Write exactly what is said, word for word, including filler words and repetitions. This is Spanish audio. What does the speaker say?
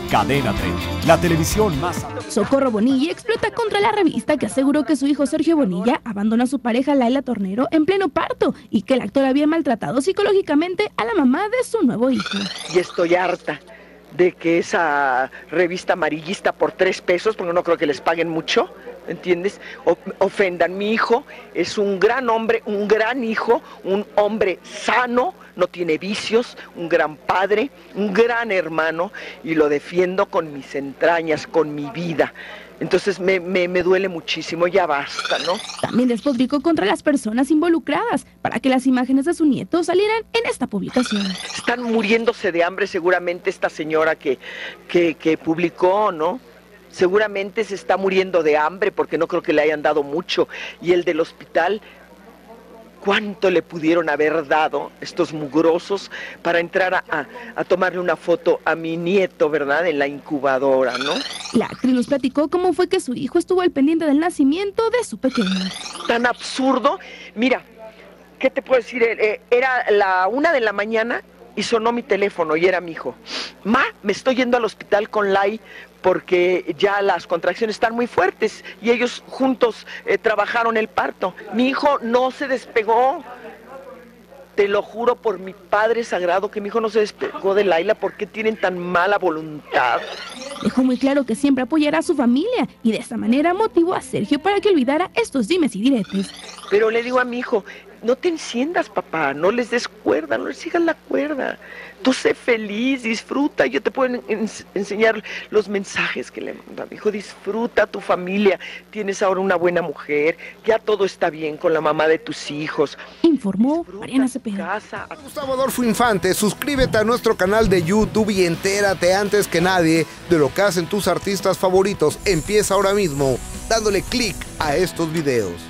Cadena treinta, la televisión más... Socorro Bonilla explota contra la revista que aseguró que su hijo Sergio Bonilla abandonó a su pareja Laila Tornero en pleno parto y que el actor había maltratado psicológicamente a la mamá de su nuevo hijo. Y estoy harta de que esa revista amarillista por tres pesos, porque no creo que les paguen mucho, ¿entiendes? O, ofendan. Mi hijo es un gran hombre, un gran hijo, un hombre sano, no tiene vicios, un gran padre, un gran hermano, y lo defiendo con mis entrañas, con mi vida. Entonces me, me, me duele muchísimo, ya basta, ¿no? También despotricó contra las personas involucradas para que las imágenes de su nieto salieran en esta publicación. Están muriéndose de hambre seguramente esta señora que, que, que publicó, ¿no? Seguramente se está muriendo de hambre porque no creo que le hayan dado mucho. Y el del hospital, ¿cuánto le pudieron haber dado estos mugrosos para entrar a, a, a tomarle una foto a mi nieto, ¿verdad? En la incubadora, ¿no? La actriz nos platicó cómo fue que su hijo estuvo al pendiente del nacimiento de su pequeño. Tan absurdo. Mira, ¿qué te puedo decir? Eh, era la una de la mañana y sonó mi teléfono y era mi hijo. Ma, me estoy yendo al hospital con Lai porque ya las contracciones están muy fuertes y ellos juntos eh, trabajaron el parto. Mi hijo no se despegó. Te lo juro por mi Padre Sagrado que mi hijo no se despegó de Laila. ¿Por qué tienen tan mala voluntad? Dejó muy claro que siempre apoyará a su familia y de esta manera motivó a Sergio para que olvidara estos dimes y diretes. Pero le digo a mi hijo, no te enciendas, papá, no les des cuerda, no les sigas la cuerda. Tú sé feliz, disfruta. Yo te puedo ens enseñar los mensajes que le manda mi hijo. Disfruta tu familia. Tienes ahora una buena mujer. Ya todo está bien con la mamá de tus hijos. Informó Mariana Cepeda. Gustavo Adolfo Infante, suscríbete a nuestro canal de YouTube y entérate antes que nadie de lo que hacen tus artistas favoritos. Empieza ahora mismo dándole clic a estos videos.